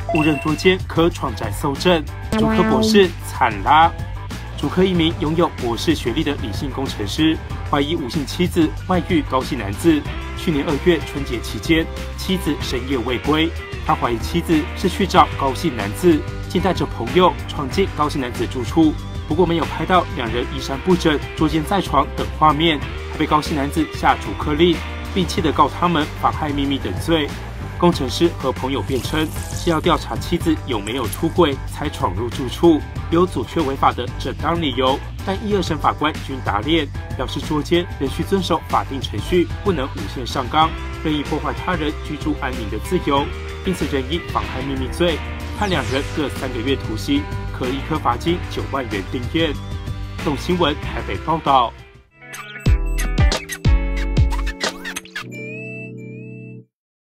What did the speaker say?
误认捉奸可闯宅搜证，竹科博士惨啦！竹科一名拥有博士学历的李姓工程师，怀疑吴姓妻子外遇高姓男子。去年2月春节期间，妻子深夜未归，他怀疑妻子是去找高姓男子，竟带着朋友闯进高姓男子住处。不过没有拍到两人衣衫不整、捉奸在床等画面，还被高姓男子下逐客令，并气得告他们妨害秘密等罪。工程师和朋友辩称是要调查妻子有没有出轨才闯入住处，有阻却违法的正当理由。但1、2审法官均打脸，表示捉奸仍需遵守法定程序，不能无限上纲，任意破坏他人居住安宁的自由，因此仍以妨害秘密罪判两人各3个月徒刑，可一科罚金9万元定谳。动新闻台北报道。